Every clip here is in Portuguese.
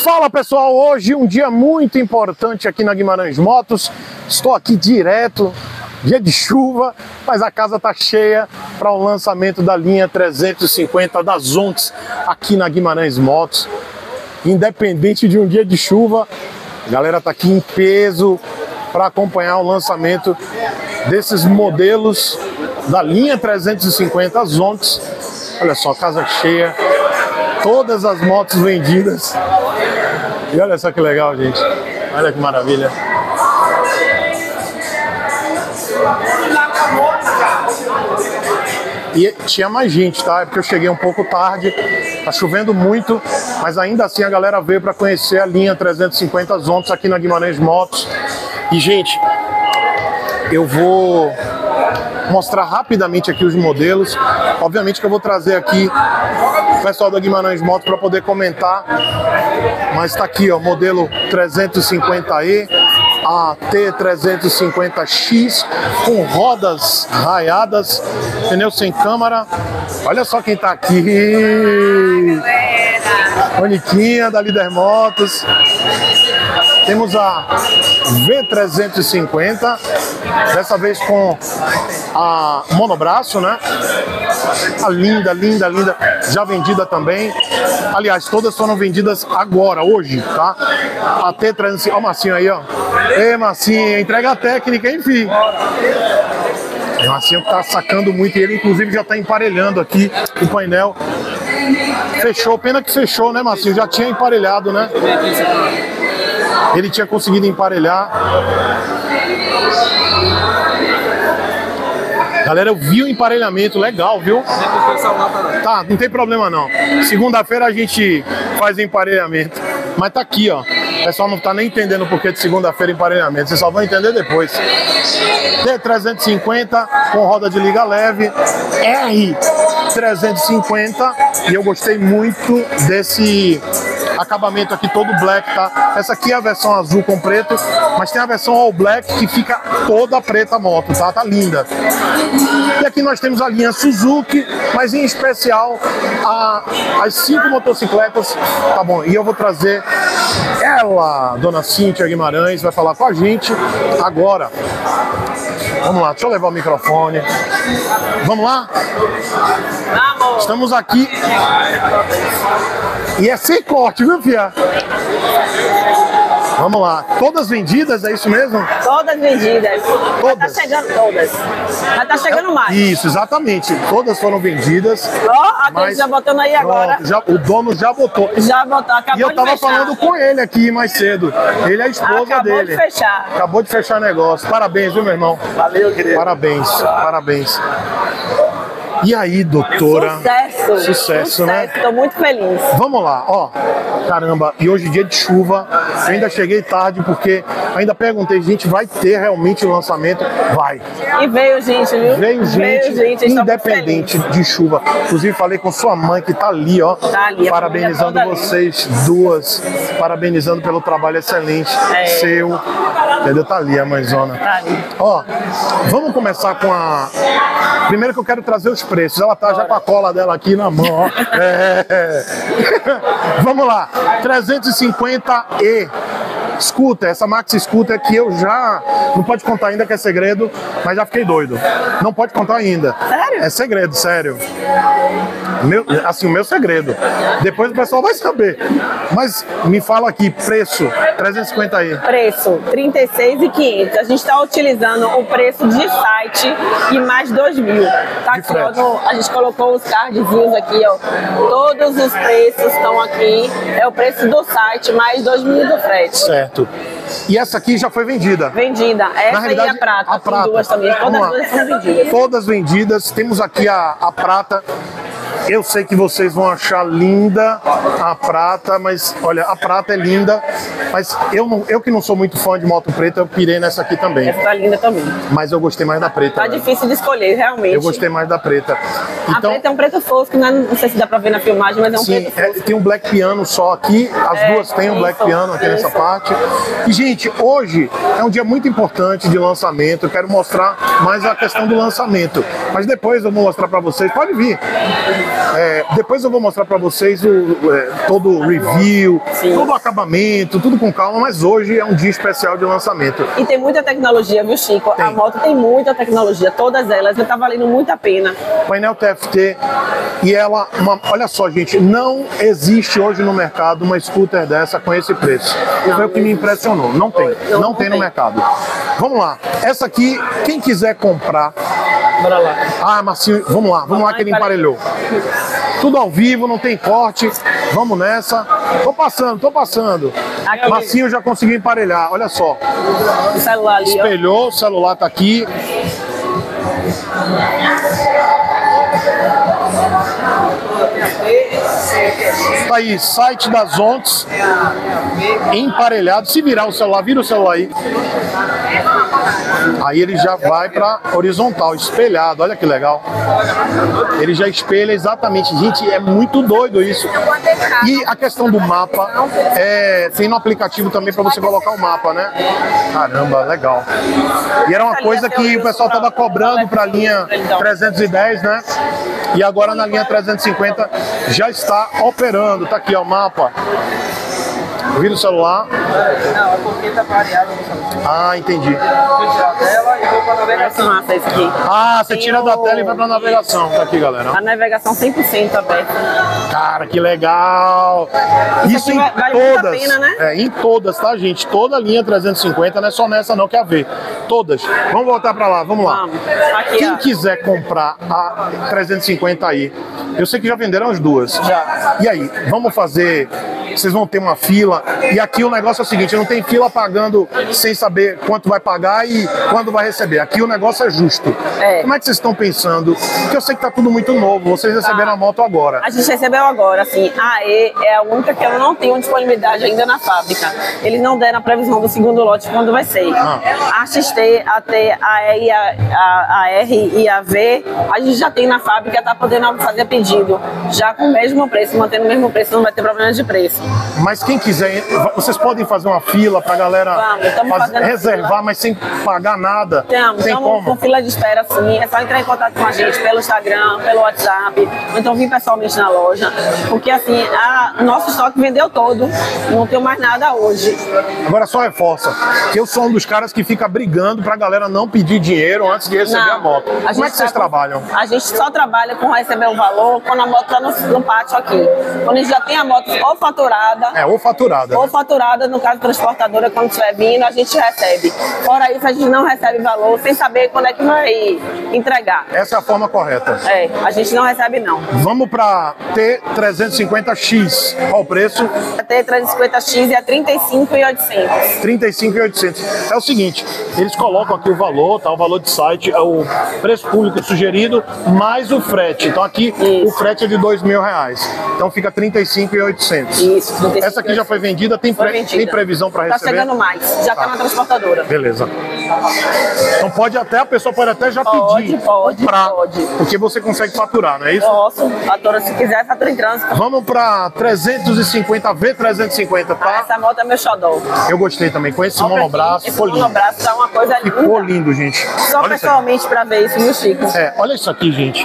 Fala pessoal, hoje um dia muito importante aqui na Guimarães Motos. Estou aqui direto, dia de chuva, mas a casa tá cheia para o lançamento da linha 350 da Zontes aqui na Guimarães Motos. Independente de um dia de chuva, a galera tá aqui em peso para acompanhar o lançamento desses modelos da linha 350 Zontes. Olha só, casa cheia, todas as motos vendidas. E olha só que legal, gente. Olha que maravilha. E tinha mais gente, tá? É porque eu cheguei um pouco tarde, tá chovendo muito, mas ainda assim a galera veio para conhecer a linha 350 Zontes aqui na Guimarães Motos. E, gente, eu vou mostrar rapidamente aqui os modelos. Obviamente que eu vou trazer aqui o pessoal da Guimarães Motos para poder comentar. Mas tá aqui, ó, modelo 350E, a T350X com rodas raiadas, pneu sem câmara. Olha só quem tá aqui. Moniquinha da Líder Motos. Temos a V350, dessa vez com a monobraço, né? A linda, linda, linda, já vendida também. Aliás, todas foram vendidas agora, hoje, tá? A T350, ó o Marcinho aí, ó. Ei, Marcinho, entrega técnica, hein, filho? O Marcinho tá sacando muito e ele, inclusive, já tá emparelhando aqui o painel. Fechou, pena que fechou, né, Marcinho? Já tinha emparelhado, né? Ele tinha conseguido emparelhar. Galera, eu vi o emparelhamento, legal, viu? Tá, não tem problema não. Segunda-feira a gente faz o emparelhamento. Mas tá aqui, ó. O pessoal não tá nem entendendo o porquê de segunda-feira emparelhamento. Vocês só vão entender depois. T350 com roda de liga leve. R350. E eu gostei muito desse acabamento aqui todo black, tá? Essa aqui é a versão azul com preto, mas tem a versão all black que fica toda preta a moto, tá? Tá linda. E aqui nós temos a linha Suzuki, mas em especial as 5 motocicletas, tá bom? E eu vou trazer ela, dona Cíntia Guimarães, vai falar com a gente agora. Vamos lá, deixa eu levar o microfone. Vamos lá? Vamos! Estamos aqui. E é sem corte, viu, fia? Vamos lá. Todas vendidas, é isso mesmo? Todas vendidas. Todas? Já tá chegando todas. Já tá chegando mais. Isso, exatamente. Todas foram vendidas. Ó, a gente já botando aí agora. Pronto, o dono já botou. Já botou, acabou de fechar. E eu tava falando com ele aqui mais cedo. Ele é a esposa dele. Acabou de fechar. Acabou de fechar negócio. Parabéns, viu, meu irmão? Valeu, querido. Parabéns, parabéns. E aí, doutora? Sucesso. Sucesso, né? Tô muito feliz. Vamos lá, ó. Caramba, e hoje dia de chuva. Eu ainda cheguei tarde porque ainda perguntei, gente, vai ter realmente o lançamento? Vai. E veio gente, viu? Veio gente independente de chuva. Inclusive falei com sua mãe que tá ali, ó. Tá ali, parabenizando vocês duas. Parabenizando pelo trabalho excelente seu. Entendeu? Tá ali a mãezona. Tá ali. Ó, vamos começar com a... Primeiro que eu quero trazer os preços. Ela tá já com a cola dela aqui na mão, ó. Vamos lá. 350E. Scooter, essa Maxi Scooter que eu já... Não pode contar ainda que é segredo, mas já fiquei doido. Não pode contar ainda. Sério? É segredo, sério. O meu segredo. Depois o pessoal vai saber. Mas me fala aqui, preço, 350E. Preço, 36.500. A gente está utilizando o preço de site e mais 2.000. Tá aqui, ó, a gente colocou os cardzinhos aqui, ó. Todos os preços estão aqui. É o preço do site mais 2.000 do frete. Certo. E essa aqui já foi vendida. Vendida. Essa e a prata. A prata. Duas também. Todas as duas são vendidas. Todas vendidas. Temos aqui a prata. Eu sei que vocês vão achar linda a prata, mas olha, a prata é linda. Mas eu que não sou muito fã de moto preta, eu pirei nessa aqui também. Essa tá linda também. Mas eu gostei mais da preta. Tá difícil de escolher, realmente. Eu gostei mais da preta. Então, a preta é um preto fosco, né? Não sei se dá pra ver na filmagem, mas é um preto fosco. Tem um black piano só aqui, as duas têm um black piano aqui nessa parte. E, gente, hoje é um dia muito importante de lançamento. Eu quero mostrar mais a questão do lançamento. Mas depois eu vou mostrar pra vocês, pode vir. Depois eu vou mostrar pra vocês todo o review, todo o acabamento, tudo com calma, mas hoje é um dia especial de lançamento. E tem muita tecnologia, viu, Chico? A moto tem muita tecnologia, todas elas, tá valendo muito a pena. Painel TFT e ela, olha só, gente, não existe hoje no mercado uma scooter dessa com esse preço. Foi o que me impressionou, não tem, não tem no mercado. Vamos lá, essa aqui, quem quiser comprar. Bora lá. Ah, Marcinho, vamos lá que ele emparelhou. Tudo ao vivo, não tem corte. Vamos nessa. Tô passando. Aqui. Marcinho já conseguiu emparelhar, olha só. O celular ali, espelhou, ó. O celular tá aqui. Tá aí, site das Ontes, emparelhado. Se virar o celular, vira o celular aí. Aí ele já vai para horizontal, espelhado, olha que legal. Ele já espelha exatamente. Gente, é muito doido isso. E a questão do mapa, tem no aplicativo também para você colocar o mapa, né? Caramba, legal. E era uma coisa que o pessoal tava cobrando para a linha 310, né? E agora na linha 350 já está operando. Tá aqui, ó, o mapa. Vira o celular. Não, é porque tá variado. Ah, entendi. Vou tirar a tela e vou pra navegação. Esse aqui. Ah, você tira da tela e vai pra navegação. Tá aqui, galera. A navegação 100% aberta. Cara, que legal. Isso em vale todas. a pena, né? Em todas, tá, gente? Toda a linha 350, não é só nessa não que é a ver. Todas. Vamos voltar pra lá, vamos lá. Aqui, quem quiser comprar a 350 aí, eu sei que já venderam as duas. Já. E aí, vamos fazer... Vocês vão ter uma fila. E aqui o negócio é o seguinte, não tem fila pagando sem saber quanto vai pagar e quando vai receber. Aqui o negócio é justo. Como é que vocês estão pensando? Porque eu sei que tá tudo muito novo. Vocês receberam a moto agora. A gente recebeu agora, assim. A E é a única que eu não tenho disponibilidade ainda na fábrica. Eles não deram a previsão do segundo lote quando vai ser. A XT, a T, a E, a R e a V, a gente já tem na fábrica, tá podendo fazer pedido. Já com o mesmo preço, mantendo o mesmo preço, não vai ter problema de preço. Mas quem quiser, vocês podem fazer uma fila pra galera reservar, mas sem pagar nada? Estamos com fila de espera, sim. É só entrar em contato com a gente pelo Instagram, pelo WhatsApp, ou então vir pessoalmente na loja. Porque assim, nosso estoque vendeu todo, não tem mais nada hoje. Agora só reforça, que eu sou um dos caras que fica brigando pra galera não pedir dinheiro antes de receber a moto. Como é que vocês trabalham? A gente só trabalha com receber o valor quando a moto tá no pátio aqui. Quando a gente já tem a moto ou faturada. Ou faturada. Ou faturada, no caso transportadora, quando estiver vindo, a gente recebe. Fora isso, a gente não recebe valor sem saber quando é que vai entregar. Essa é a forma correta. A gente não recebe não. Vamos para T350X. Qual o preço? A T350X é 35.800. 35.800. É o seguinte, eles colocam aqui o valor, tá? O valor de site é o preço público sugerido mais o frete. Então aqui o frete é de R$2.000. Então fica 35.800. Isso. Essa aqui já foi vendida, tem previsão para receber? Tá chegando mais, já tá na transportadora. Beleza. Então a pessoa pode até já pedir. Pode. Porque você consegue faturar, não é isso? Posso, fatura se quiser, fatura em trânsito. Vamos para 350 V350, tá? Essa moto é meu xodó. Eu gostei também, com esse monobraço, ficou lindo. Esse monobraço tá uma coisa linda. Ficou lindo, gente. Só olha pessoalmente para ver isso, viu, Chico? Olha isso aqui, gente.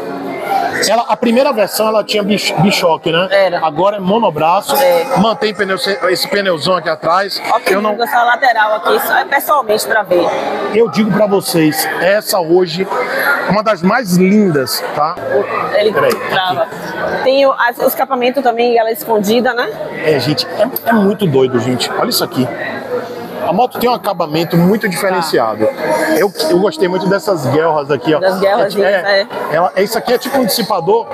A primeira versão ela tinha bichoque, né? Era. Agora é monobraço, mantém esse pneuzão aqui atrás. Ok, essa lateral aqui, só é pessoalmente para ver. Eu digo para vocês, essa hoje é uma das mais lindas, tá? Ele trava. Tem o escapamento também, ela é escondida, né? Gente, é muito doido, gente. Olha isso aqui. A moto tem um acabamento muito diferenciado. Eu gostei muito dessas guelras aqui, ó. Das guelras, isso aqui é tipo um dissipador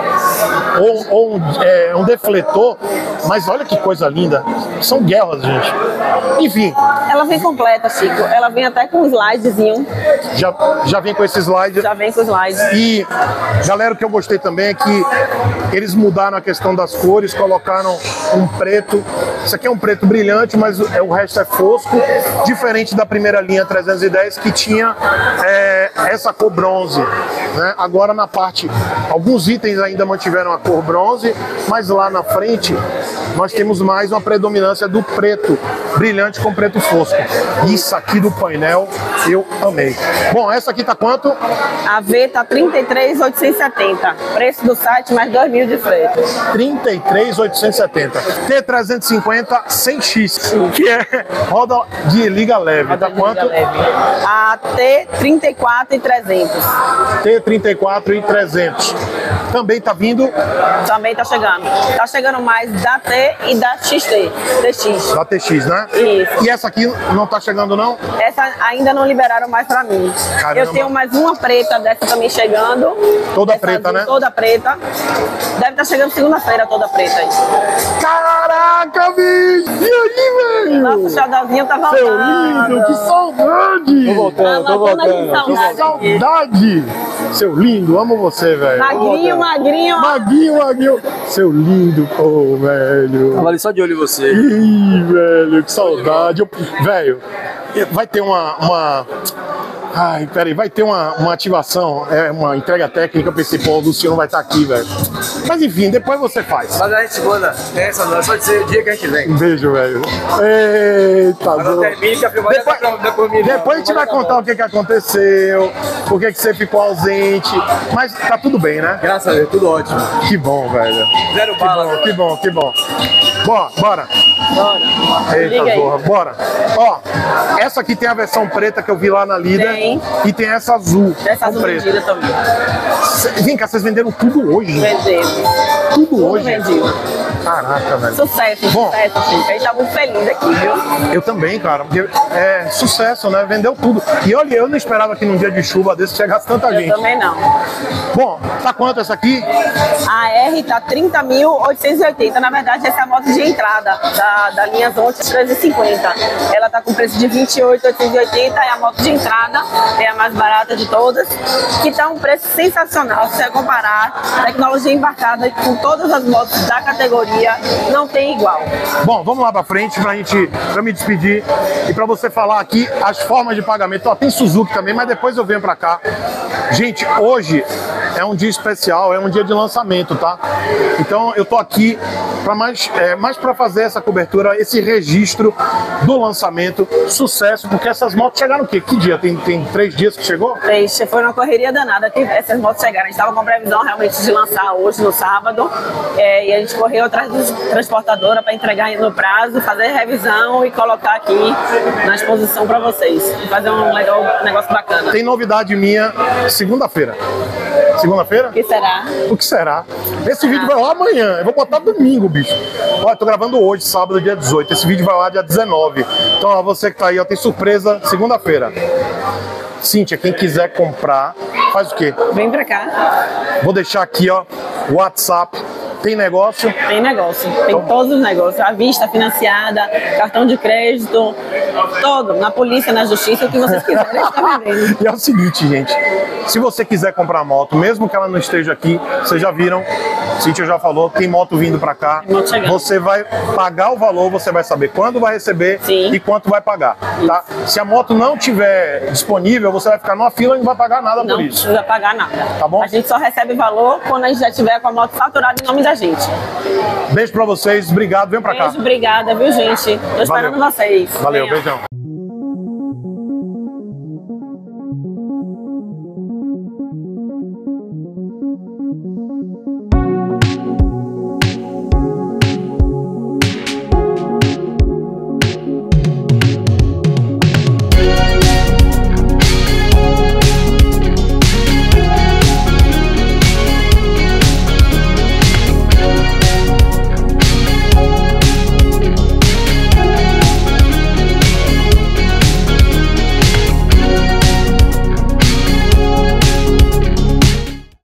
ou um defletor, mas olha que coisa linda. São guelras, gente. Enfim. Ela vem completa, Chico. Ela vem até com um slidezinho Já vem com esse slide. Já vem com slide. E, galera, o que eu gostei também é que eles mudaram a questão das cores, colocaram um preto. Isso aqui é um preto brilhante, mas o resto é fosco, diferente da primeira linha 310 que tinha essa cor bronze, né? Agora na parte, alguns itens ainda mantiveram a cor bronze, mas lá na frente nós temos mais uma predominância do preto brilhante com preto fosco. Isso aqui do painel eu amei. Bom, essa aqui tá quanto? A V tá 33.870. Preço do site mais 2.000 de frete. 33.870. T350 100X, que é roda de liga leve. Tá quanto? A T34.300. T34.300. Também tá vindo? Também tá chegando. Tá chegando mais da T e da XT. TX. Da TX, né? Isso. E essa aqui não tá chegando, não? Essa ainda não liberaram mais pra mim. Caramba. Eu tenho mais uma preta dessa também chegando. Toda Essa preta, azul, né? Toda preta. Deve estar chegando segunda-feira toda preta aí. Caraca, bicho! E aí, velho? Nosso xodózinho tá voltando. Seu lindo, que saudade! Tô voltando, Tá tô voltando aqui, voltando. Que saudade! Seu lindo, amo você, velho. Magrinho. Maguinho. Seu lindo, pô, velho. Tava ali só de olho em você. Ih, velho, que saudade. Velho, vai ter Ai, peraí, vai ter uma ativação, uma entrega técnica. Eu pensei, pô, o Luciano vai estar aqui, velho. Mas enfim, depois você faz. Mas a gente manda essa, não é só dizer o dia que a gente vem. Um beijo, velho. Eita, Mas não termine que a filmagem depois a gente vai contar o que aconteceu, por que você ficou ausente. Mas tá tudo bem, né? Graças a Deus, tudo ótimo. Que bom, velho. Zero bala. Que bom. Bora. Bora. Eita, Liga aí. zorra, bora. Ó, essa aqui tem a versão preta que eu vi lá na Líder. Tem. E tem essa azul. Essa com azul preto. vendida também. Vem cá, vocês venderam tudo hoje? Vendemos. Tudo hoje? Vendido. Caraca, velho. Sucesso, Bom. Chico. A gente tá muito feliz aqui, viu? Eu também, cara, porque é sucesso, né? Vendeu tudo. E olha, eu não esperava que num dia de chuva desse chegasse tanta Eu gente. também não. Bom, tá quanto essa aqui? A R tá 30.880. Na verdade, essa é a moto de entrada da linha Zonte 350. Ela tá com preço de 28.880. É a moto de entrada, é a mais barata de todas, que tá um preço sensacional. Se você comparar, tecnologia embarcada com todas as motos da categoria, não tem igual. Bom, vamos lá pra frente pra me despedir e pra você falar aqui as formas de pagamento. Ó, tem Suzuki também, mas depois eu venho pra cá. Gente, hoje é um dia especial, é um dia de lançamento, tá? Então eu tô aqui para mais para fazer essa cobertura, esse registro do lançamento, sucesso, porque essas motos chegaram o quê? Que dia? Tem 3 dias que chegou? Foi uma correria danada que essas motos chegaram. A gente estava com previsão realmente de lançar hoje, no sábado, e a gente correu atrás da transportadora para entregar no prazo, fazer revisão e colocar aqui na exposição para vocês. Fazer um negócio bacana. Tem novidade minha segunda-feira. Segunda-feira? O que será? O que será? Esse vídeo vai lá amanhã. Eu vou botar domingo, bicho. Olha, tô gravando hoje, sábado, dia 18. Esse vídeo vai lá dia 19. Então, ó, você que tá aí, ó, tem surpresa segunda-feira. Cíntia, quem quiser comprar, faz o quê? Vem pra cá. Vou deixar aqui, ó, o WhatsApp. Tem negócio? Tem negócio. Tem todos os negócios. À vista, financiada, cartão de crédito, todo. Na polícia, na justiça, o que vocês quiserem, está vendendo. E é o seguinte, gente. Se você quiser comprar moto, mesmo que ela não esteja aqui, vocês já viram, Cíntia já falou, tem moto vindo pra cá. Você vai pagar o valor, você vai saber quando vai receber. Sim. E quanto vai pagar, tá? Se a moto não estiver disponível, você vai ficar numa fila e não vai pagar nada por Não isso. precisa pagar nada. Tá bom? A gente só recebe valor quando a gente já tiver com a moto faturada em nome da gente. Beijo pra vocês, obrigado, vem pra cá. Beijo, obrigada, viu, gente? Tô esperando vocês. Valeu, Venham. beijão.